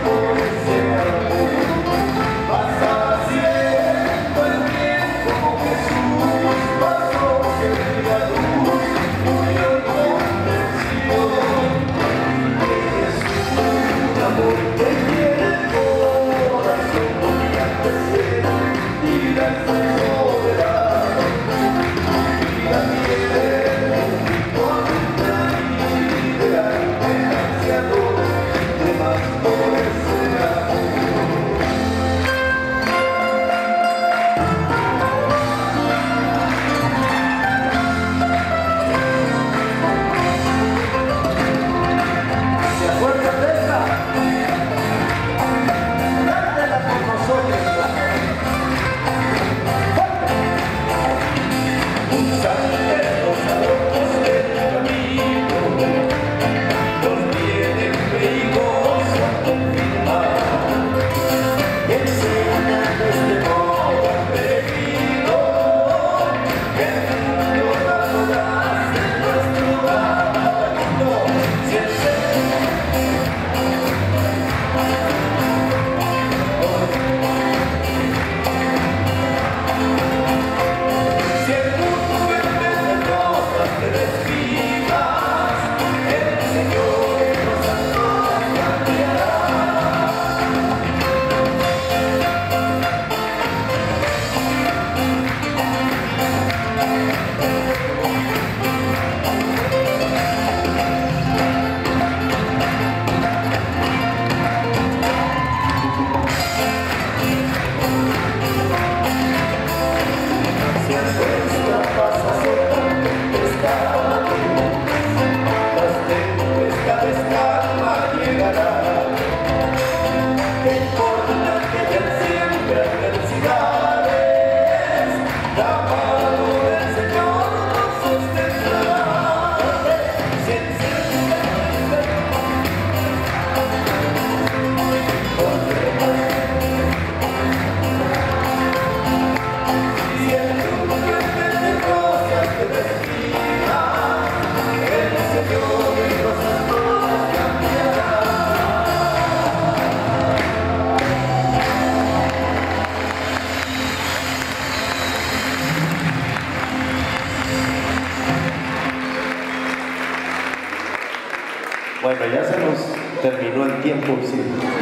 Bueno, ya se nos terminó el tiempo, sí.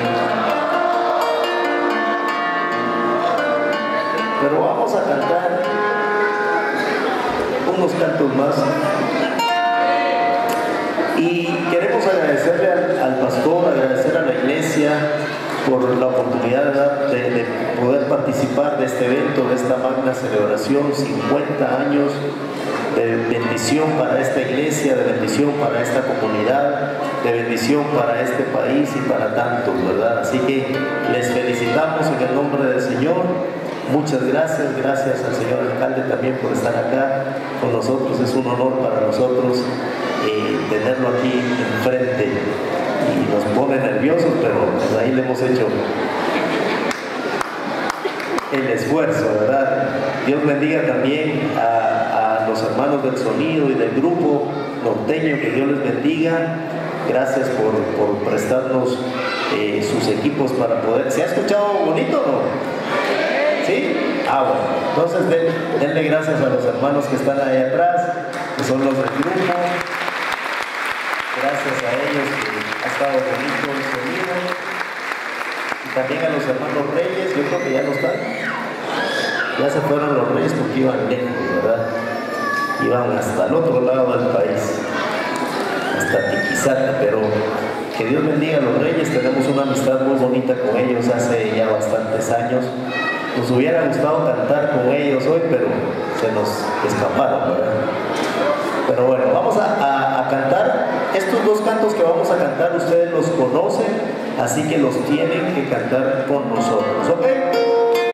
Pero vamos a cantar unos cantos más. Y queremos agradecerle al pastor, agradecer a la iglesia por la oportunidad de poder participar de este evento, de esta magna celebración, 50 años de bendición para esta iglesia, de bendición para esta comunidad, de bendición para este país y para tantos, ¿verdad? Así que les felicitamos en el nombre del Señor. Muchas gracias, gracias al señor alcalde también por estar acá con nosotros. Es un honor para nosotros tenerlo aquí enfrente y nos pone nerviosos, pero pues ahí le hemos hecho el esfuerzo, ¿verdad? Dios bendiga también a los hermanos del sonido y del grupo norteño, que Dios les bendiga. Gracias por prestarnos sus equipos para poder... ¿Se ha escuchado bonito o no? ¿Sí? Ah, bueno. Entonces denle gracias a los hermanos que están ahí atrás, que son los del grupo. Gracias a ellos que ha estado bonito el sonido. Y también a los hermanos Reyes, yo creo que ya no están. Ya se fueron los Reyes porque iban lejos, ¿verdad? Iban hasta el otro lado del país, hasta Tiquizata, pero que Dios bendiga a los Reyes. Tenemos una amistad muy bonita con ellos hace ya bastantes años. Nos hubiera gustado cantar con ellos hoy, pero se nos escaparon, ¿verdad? Pero bueno, vamos a cantar. Estos dos cantos que vamos a cantar, ustedes los conocen, así que los tienen que cantar con nosotros.